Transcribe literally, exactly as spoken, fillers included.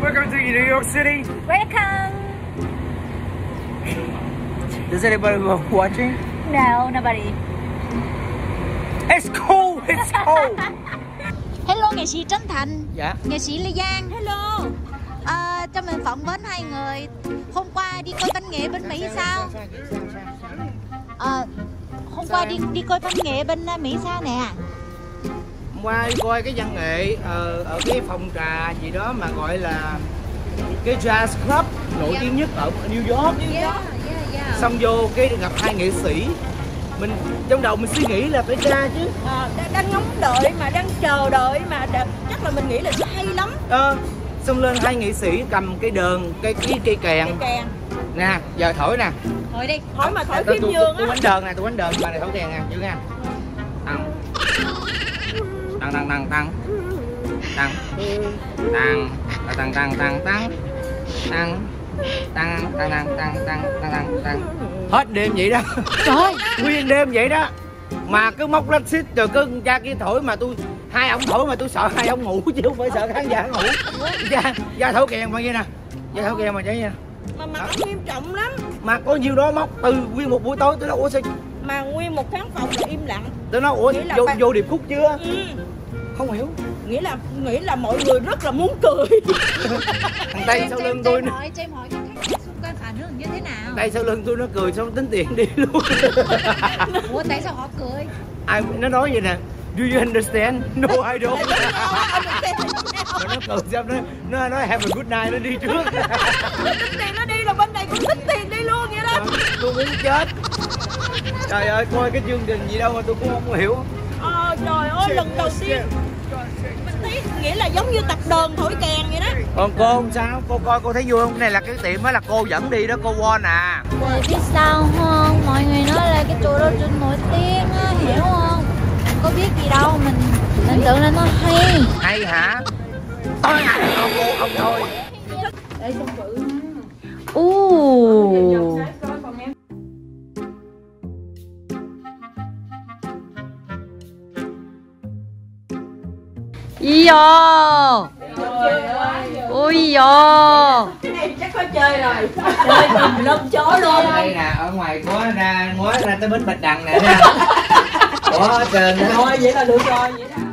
Welcome to New York City. Welcome. Does anybody watching? No, nobody. It's cold. It's cold. Hello nghệ sĩ Trấn Thành. Dạ. Nghệ sĩ Lê Giang. Hello. À, cho mình phỏng vấn hai người. Hôm qua đi coi văn nghệ bên Mỹ sao? À, hôm qua đi đi coi văn nghệ bên Mỹ sao nè? Hôm qua đi coi cái văn nghệ ở, ở cái phòng trà gì đó mà gọi là cái jazz club nổi tiếng nhất ở New York. Yeah, yeah, yeah. Xong vô cái gặp hai nghệ sĩ. Mình trong đầu mình suy nghĩ là phải ra chứ. À, đang ngóng đợi mà đang chờ đợi mà chắc là mình nghĩ là sẽ hay lắm. Ờ, xong lên hai nghệ sĩ cầm cái đờn, cây cái cây kèn. Cây kèn. Nè, giờ thổi nè. Thổi đi. Thổi mà thổi Tôi phím dương á. tôi đánh đờn nè, tôi đánh đờn bà này thổi kèn nè, chưa nha. Tăng. Tăng tăng tăng tăng. Tăng. Tăng tăng tăng tăng tăng tăng. Tăng tăng tăng tăng tăng tăng tăng tăng. Hết đêm vậy đó. Trời, Nguyên đêm vậy đó. Mà cứ móc lách xít rồi cứ cha kia thổi mà tôi hai ông thổi mà tôi sợ hai ông ngủ chứ không phải sợ khán giả ngủ. Ra ra thổi kèn mà vậy nè. Ra thổi kèn mà vậy nè. Mà mà nó nghiêm trọng lắm. Mà có nhiêu đó móc từ nguyên một buổi tối tôi nói ủa sao mà nguyên một khán phòng là im lặng. tôi nói ủa vô, bạn... vô điệp khúc chưa? Ừ. Không hiểu. Nghĩ là nghĩ là mọi người rất là muốn cười. Thằng Tây sau lưng tôi nó hỏi, em hỏi cái khách xung quanh phản ứng như thế nào? Tây sau lưng tôi nó cười xong tính tiền đi luôn. Ủa tại sao họ cười? Ai nó nói vậy nè. Do you understand? No, I don't. Nó cười xong nó nó nói have a good night nó đi trước. Tính tiền nó đi là bên này cũng tính tiền đi luôn vậy đó. Tôi muốn chết. Trời ơi coi cái chương trình gì đâu mà tôi cũng không hiểu. Ờ trời ơi lần đầu tiên mình thấy nghĩa là giống như tập đờn thổi kèn vậy đó. Còn cô không sao? Cô coi cô thấy vui không? Cái này là cái tiệm đó là cô dẫn đi đó, cô Won à. Rồi biết sao không? Mọi người nói là cái chỗ đó trên nổi tiếng á, hiểu không? Có biết gì đâu, mình mình tưởng là nó hay. Hay hả? Tôi là ông cô ông thôi. Để xong bự. Ooh. Yo. Ôi yo. Cái này chắc có chơi rồi. Chơi tùm lum chó luôn. Đây nè, ở ngoài có ra ngói ra tới bến Bạch Đằng nè. Ủa trời ơi, thôi vậy là được rồi vậy đó.